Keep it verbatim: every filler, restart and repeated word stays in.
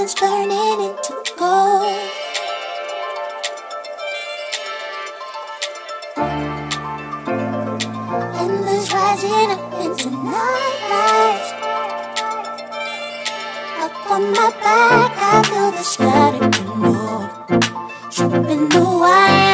diamonds burning into gold. Endless rising up into nightlife. Up on my back, I feel the sky to glow. Tripping the wire.